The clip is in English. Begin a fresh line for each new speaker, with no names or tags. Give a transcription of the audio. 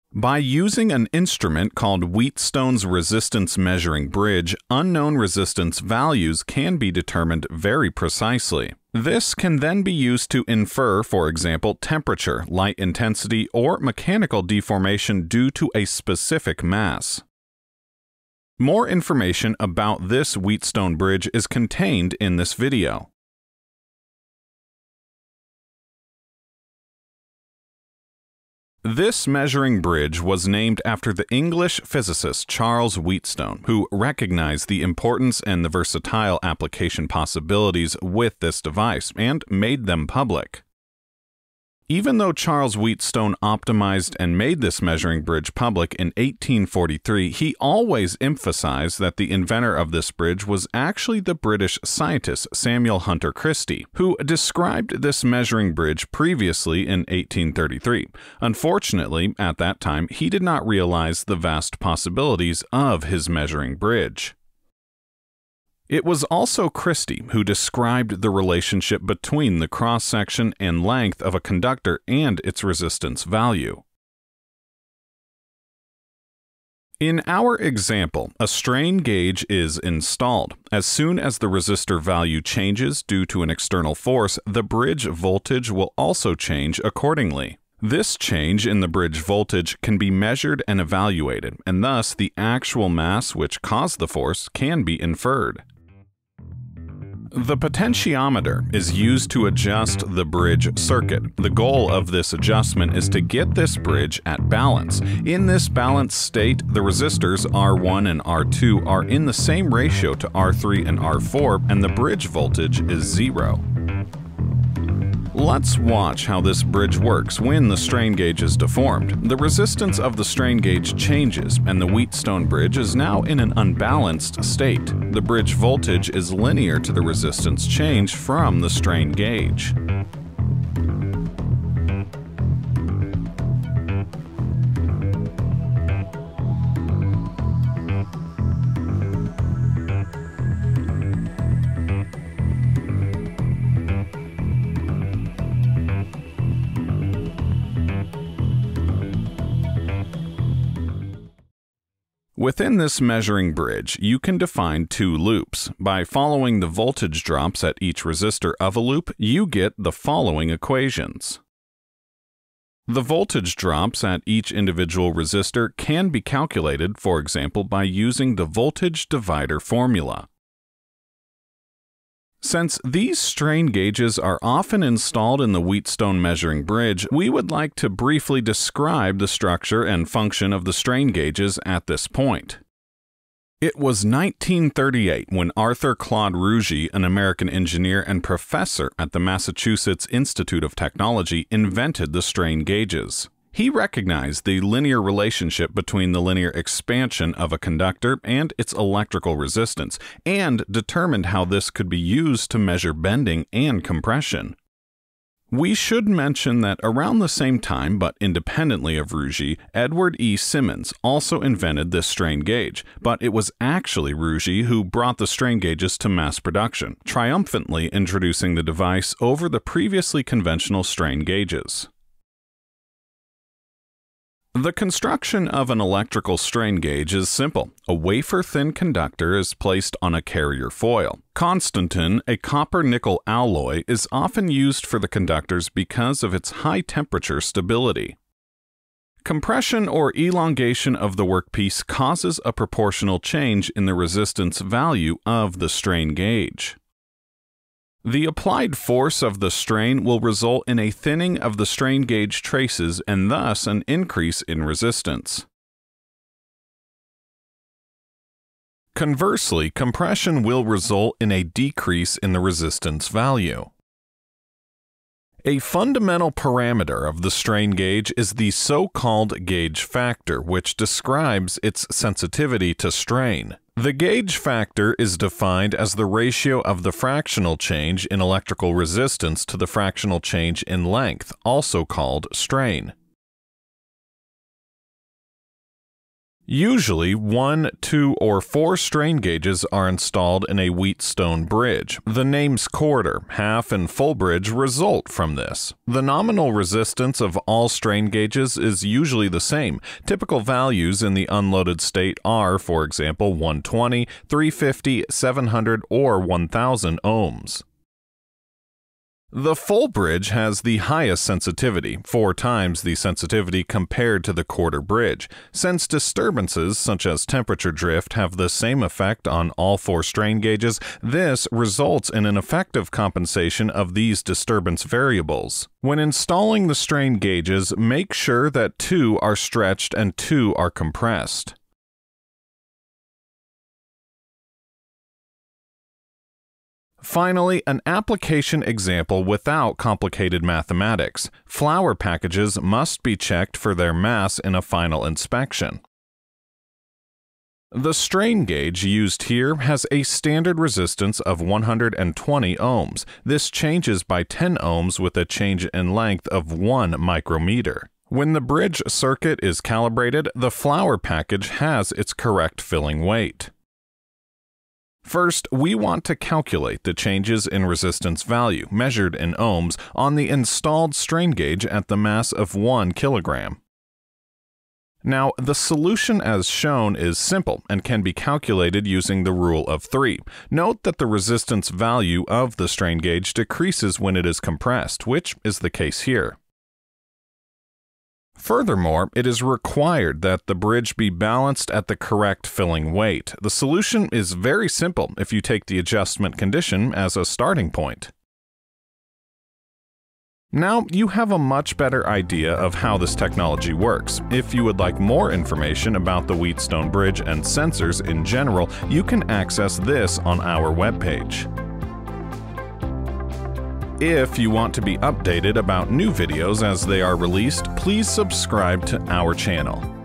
By using an instrument called Wheatstone's resistance measuring bridge, unknown resistance values can be determined very precisely. This can then be used to infer, for example, temperature, light intensity, or mechanical deformation due to a specific mass. More information about this Wheatstone bridge is contained in this video. This measuring bridge was named after the English physicist Charles Wheatstone, who recognized the importance and the versatile application possibilities with this device and made them public. Even though Charles Wheatstone optimized and made this measuring bridge public in 1843, he always emphasized that the inventor of this bridge was actually the British scientist Samuel Hunter Christie, who described this measuring bridge previously in 1833. Unfortunately, at that time, he did not realize the vast possibilities of his measuring bridge. It was also Christie who described the relationship between the cross-section and length of a conductor and its resistance value. In our example, a strain gauge is installed. As soon as the resistor value changes due to an external force, the bridge voltage will also change accordingly. This change in the bridge voltage can be measured and evaluated, and thus the actual mass which caused the force can be inferred. The potentiometer is used to adjust the bridge circuit. The goal of this adjustment is to get this bridge at balance. In this balanced state, the resistors R1 and R2 are in the same ratio to R3 and R4, and the bridge voltage is 0. Let's watch how this bridge works when the strain gauge is deformed. The resistance of the strain gauge changes, and the Wheatstone bridge is now in an unbalanced state. The bridge voltage is linear to the resistance change from the strain gauge. Within this measuring bridge, you can define two loops. By following the voltage drops at each resistor of a loop, you get the following equations. The voltage drops at each individual resistor can be calculated, for example, by using the voltage divider formula. Since these strain gauges are often installed in the Wheatstone measuring bridge, we would like to briefly describe the structure and function of the strain gauges at this point. It was 1938 when Arthur Claude Rougy, an American engineer and professor at the Massachusetts Institute of Technology, invented the strain gauges. He recognized the linear relationship between the linear expansion of a conductor and its electrical resistance, and determined how this could be used to measure bending and compression. We should mention that around the same time, but independently of Rougy, Edward E. Simmons also invented this strain gauge, but it was actually Rougy who brought the strain gauges to mass production, triumphantly introducing the device over the previously conventional strain gauges. The construction of an electrical strain gauge is simple. A wafer-thin conductor is placed on a carrier foil. Constantan, a copper-nickel alloy, is often used for the conductors because of its high temperature stability. Compression or elongation of the workpiece causes a proportional change in the resistance value of the strain gauge. The applied force of the strain will result in a thinning of the strain gauge traces and thus an increase in resistance. Conversely, compression will result in a decrease in the resistance value. A fundamental parameter of the strain gauge is the so-called gauge factor, which describes its sensitivity to strain. The gauge factor is defined as the ratio of the fractional change in electrical resistance to the fractional change in length, also called strain. Usually, 1, 2, or 4 strain gauges are installed in a Wheatstone bridge. The names quarter, half, and full bridge result from this. The nominal resistance of all strain gauges is usually the same. Typical values in the unloaded state are, for example, 120, 350, 700, or 1000 ohms. The full bridge has the highest sensitivity, 4 times the sensitivity compared to the quarter bridge. Since disturbances such as temperature drift have the same effect on all 4 strain gauges, this results in an effective compensation of these disturbance variables. When installing the strain gauges, make sure that 2 are stretched and 2 are compressed. Finally, an application example without complicated mathematics. Flour packages must be checked for their mass in a final inspection. The strain gauge used here has a standard resistance of 120 ohms. This changes by 10 ohms with a change in length of 1 micrometer. When the bridge circuit is calibrated, the flour package has its correct filling weight. First, we want to calculate the changes in resistance value, measured in ohms, on the installed strain gauge at the mass of 1 kilogram. Now, the solution as shown is simple and can be calculated using the rule of 3. Note that the resistance value of the strain gauge decreases when it is compressed, which is the case here. Furthermore, it is required that the bridge be balanced at the correct filling weight. The solution is very simple if you take the adjustment condition as a starting point. Now you have a much better idea of how this technology works. If you would like more information about the Wheatstone Bridge and sensors in general, you can access this on our webpage. If you want to be updated about new videos as they are released, please subscribe to our channel.